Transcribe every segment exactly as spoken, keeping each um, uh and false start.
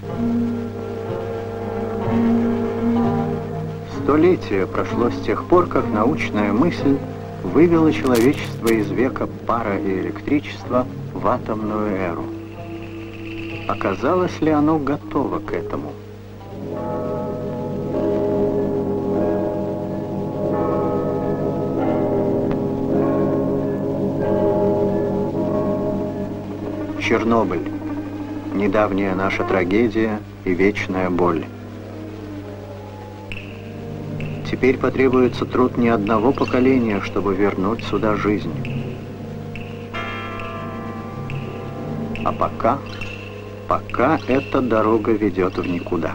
Столетие прошло с тех пор, как научная мысль вывела человечество из века пара и электричества в атомную эру. Оказалось ли оно готово к этому? Чернобыль. Недавняя наша трагедия и вечная боль. Теперь потребуется труд не одного поколения, чтобы вернуть сюда жизнь. А пока, пока эта дорога ведет в никуда.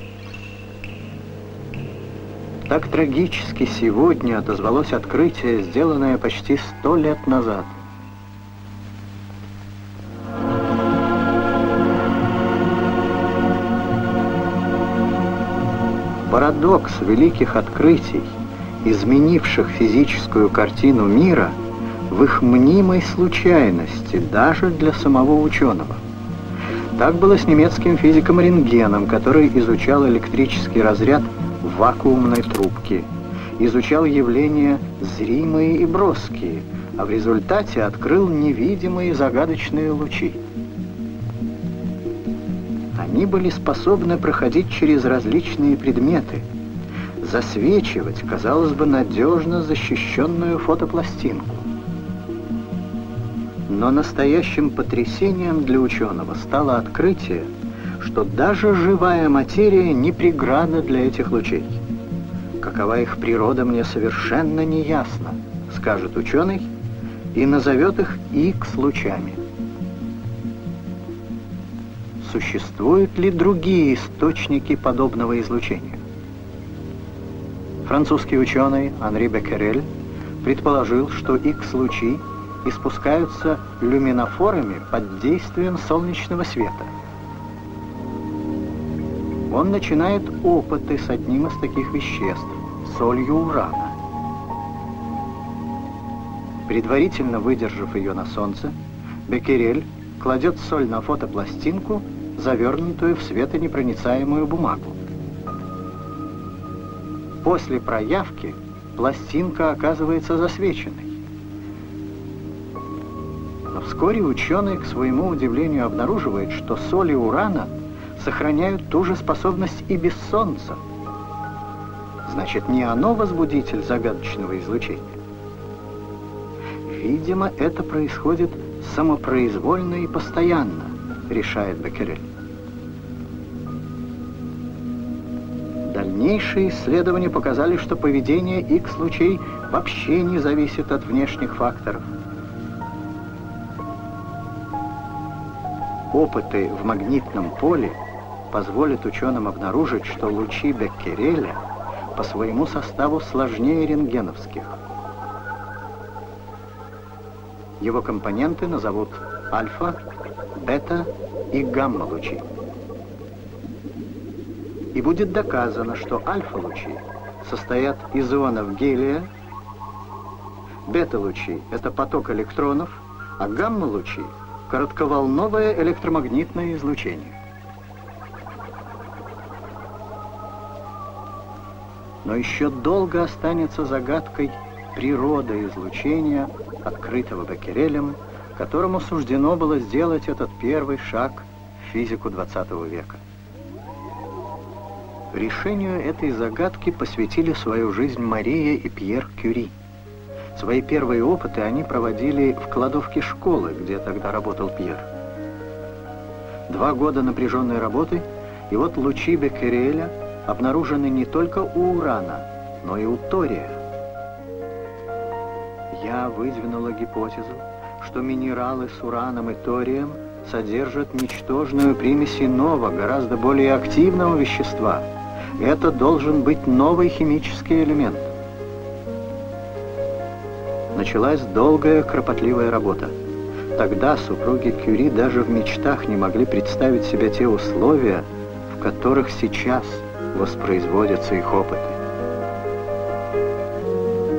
Так трагически сегодня отозвалось открытие, сделанное почти сто лет назад. Парадокс великих открытий, изменивших физическую картину мира, в их мнимой случайности даже для самого ученого. Так было с немецким физиком Рентгеном, который изучал электрический разряд в вакуумной трубке, изучал явления зримые и броские, а в результате открыл невидимые загадочные лучи. Они были способны проходить через различные предметы, засвечивать, казалось бы, надежно защищенную фотопластинку. Но настоящим потрясением для ученого стало открытие, что даже живая материя не преграда для этих лучей. Какова их природа, мне совершенно не ясно, скажет ученый, и назовет их Икс-лучами. Существуют ли другие источники подобного излучения? Французский ученый Анри Беккерель предположил, что Икс-лучи испускаются люминофорами под действием солнечного света. Он начинает опыты с одним из таких веществ – солью урана. Предварительно выдержав ее на солнце, Беккерель кладет соль на фотопластинку, завернутую в светонепроницаемую бумагу. После проявки пластинка оказывается засвеченной. Но вскоре ученый, к своему удивлению, обнаруживает, что соли урана сохраняют ту же способность и без солнца. Значит, не оно возбудитель загадочного излучения. Видимо, это происходит самопроизвольно и постоянно, решает Беккерель. Дальнейшие исследования показали, что поведение Икс-лучей вообще не зависит от внешних факторов. Опыты в магнитном поле позволят ученым обнаружить, что лучи Беккереля по своему составу сложнее рентгеновских. Его компоненты назовут альфа, бета и гамма-лучи. И будет доказано, что альфа-лучи состоят из ионов гелия, бета-лучи — это поток электронов, а гамма-лучи — коротковолновое электромагнитное излучение. Но еще долго останется загадкой природа излучения, открытого Беккерелем, которому суждено было сделать этот первый шаг в физику двадцатого века. Решению этой загадки посвятили свою жизнь Мария и Пьер Кюри. Свои первые опыты они проводили в кладовке школы, где тогда работал Пьер. Два года напряженной работы, и вот лучи Беккереля обнаружены не только у урана, но и у тория. Я выдвинула гипотезу, что минералы с ураном и торием содержат ничтожную примесь иного, гораздо более активного вещества. Это должен быть новый химический элемент. Началась долгая, кропотливая работа. Тогда супруги Кюри даже в мечтах не могли представить себе те условия, в которых сейчас воспроизводятся их опыты.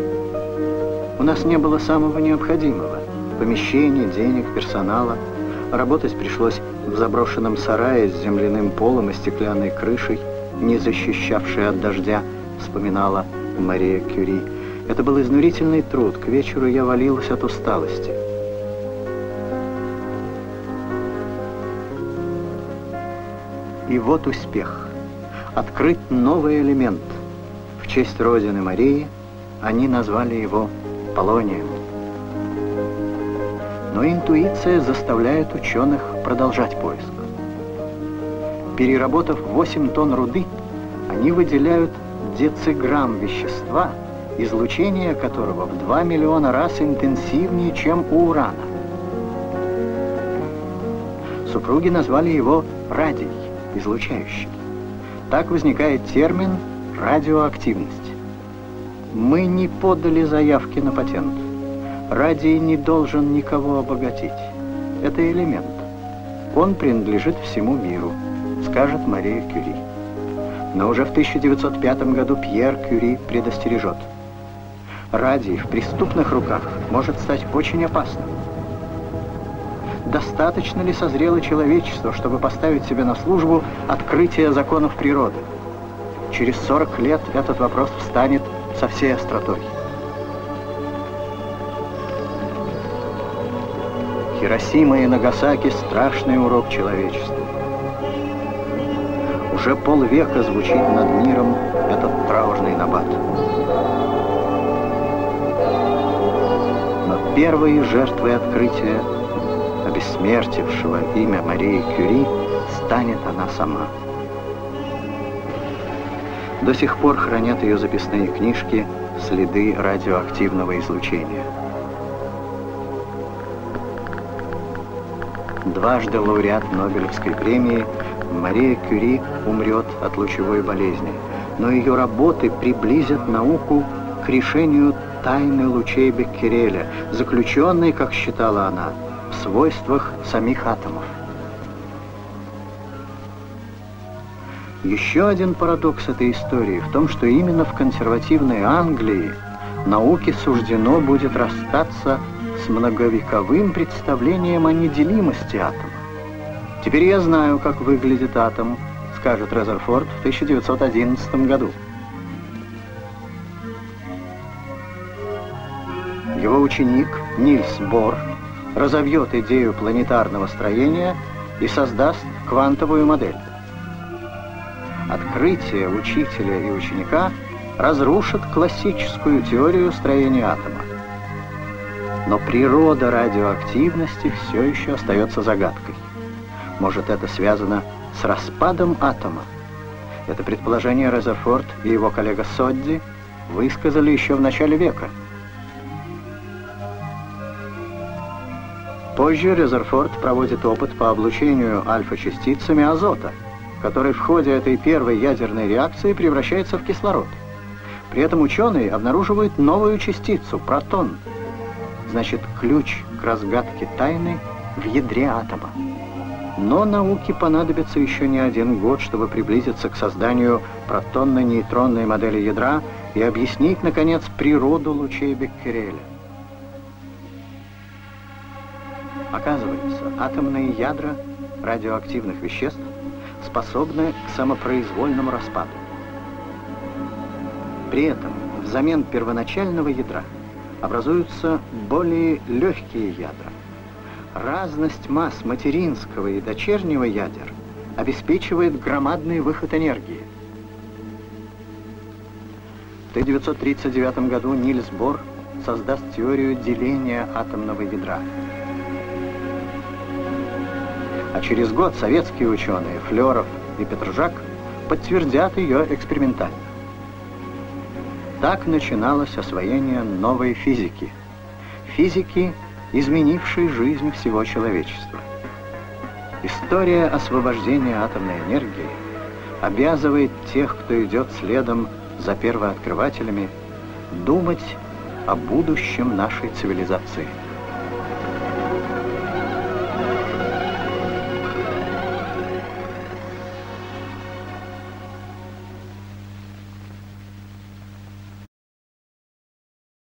У нас не было самого необходимого – помещения, денег, персонала. Работать пришлось в заброшенном сарае с земляным полом и стеклянной крышей, не защищавшей от дождя, вспоминала Мария Кюри. Это был изнурительный труд, к вечеру я валилась от усталости. И вот успех. Открыт новый элемент. В честь родины Марии они назвали его полонием. Но интуиция заставляет ученых продолжать поиск. Переработав восемь тонн руды, они выделяют дециграмм вещества, излучение которого в два миллиона раз интенсивнее, чем у урана. Супруги назвали его радий, излучающий. Так возникает термин радиоактивность. Мы не подали заявки на патент. Радий не должен никого обогатить. Это элемент. Он принадлежит всему миру, скажет Мария Кюри. Но уже в тысяча девятьсот пятом году Пьер Кюри предостережет. Радий в преступных руках может стать очень опасным. Достаточно ли созрело человечество, чтобы поставить себе на службу открытие законов природы? Через сорок лет этот вопрос встанет со всей остротой. Хиросима и Нагасаки – страшный урок человечеству. Уже полвека звучит над миром этот траурный набат. Но первой жертвой открытия, обессмертившего имя Марии Кюри, станет она сама. До сих пор хранят ее записные книжки следы радиоактивного излучения. Дважды лауреат Нобелевской премии, Мария Кюри умрет от лучевой болезни, но ее работы приблизят науку к решению тайны лучей Беккереля, заключенной, как считала она, в свойствах самих атомов. Еще один парадокс этой истории в том, что именно в консервативной Англии науке суждено будет расстаться с многовековым представлением о неделимости атома. «Теперь я знаю, как выглядит атом», — скажет Резерфорд в тысяча девятьсот одиннадцатом году. Его ученик Нильс Бор разовьет идею планетарного строения и создаст квантовую модель. Открытие учителя и ученика разрушит классическую теорию строения атома. Но природа радиоактивности все еще остается загадкой. Может, это связано с распадом атома? Это предположение Резерфорд и его коллега Содди высказали еще в начале века. Позже Резерфорд проводит опыт по облучению альфа-частицами азота, который в ходе этой первой ядерной реакции превращается в кислород. При этом ученые обнаруживают новую частицу – протон. Значит, ключ к разгадке тайны в ядре атома. Но науке понадобится еще не один год, чтобы приблизиться к созданию протонно-нейтронной модели ядра и объяснить, наконец, природу лучей Беккереля. Оказывается, атомные ядра радиоактивных веществ способны к самопроизвольному распаду. При этом взамен первоначального ядра образуются более легкие ядра. Разность масс материнского и дочернего ядер обеспечивает громадный выход энергии. В тысяча девятьсот тридцать девятом году Нильс Бор создаст теорию деления атомного ядра. А через год советские ученые Флеров и Петржак подтвердят ее экспериментально. Так начиналось освоение новой физики. Физики, изменившей жизнь всего человечества. История освобождения атомной энергии обязывает тех, кто идет следом за первооткрывателями, думать о будущем нашей цивилизации.